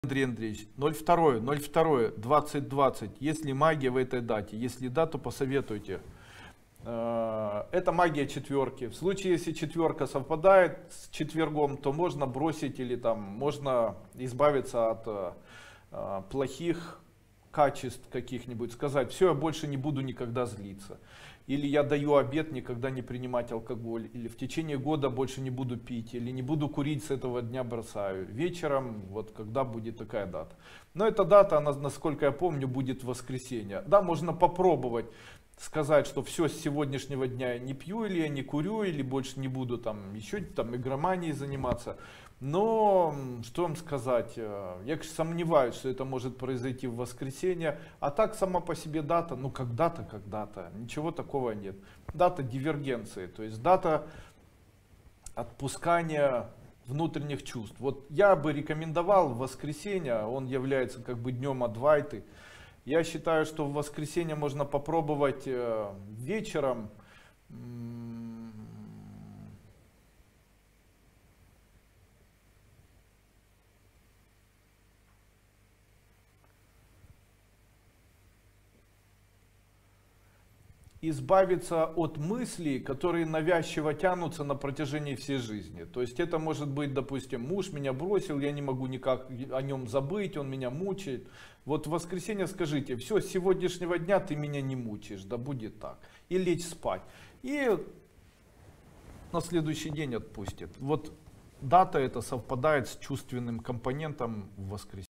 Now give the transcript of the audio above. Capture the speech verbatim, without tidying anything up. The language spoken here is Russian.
Андрей Андреевич, ноль два ноль два двадцать двадцать. Есть ли магия в этой дате? Если да, то посоветуйте. Это магия четверки. В случае, если четверка совпадает с четвергом, то можно бросить или там можно избавиться от э, плохих качеств каких-нибудь. Сказать, все, я больше не буду никогда злиться. Или я даю обет никогда не принимать алкоголь. Или в течение года больше не буду пить. Или не буду курить, с этого дня бросаю. Вечером, вот когда будет такая дата. Но эта дата, она, насколько я помню, будет в воскресенье. Да, можно попробовать сказать, что все, с сегодняшнего дня я не пью, или я не курю, или больше не буду там еще там игроманией заниматься. Но, что вам сказать, я, конечно, сомневаюсь, что это может произойти в воскресенье. А так, сама по себе дата, ну когда-то, когда-то, ничего такого нет. Дата дивергенции, то есть дата отпускания внутренних чувств. Вот я бы рекомендовал в воскресенье, он является как бы днем Адвайты. Я считаю, что в воскресенье можно попробовать э, вечером избавиться от мыслей, которые навязчиво тянутся на протяжении всей жизни. То есть это может быть, допустим, муж меня бросил, я не могу никак о нем забыть, он меня мучает. Вот в воскресенье скажите, все, с сегодняшнего дня ты меня не мучаешь, да будет так. И лечь спать. И на следующий день отпустит. Вот дата эта совпадает с чувственным компонентом в воскресенье.